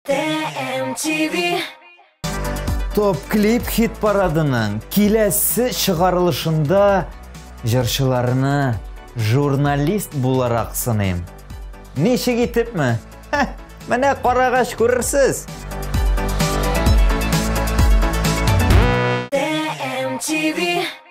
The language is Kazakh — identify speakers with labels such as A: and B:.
A: TMTV.
B: Топ клип хит парадының келесі шығарылышында жыршыларына журналист буларак сынайм. Неше кетіпмі? Менә қарағаш көрірсіз.
A: TMTV.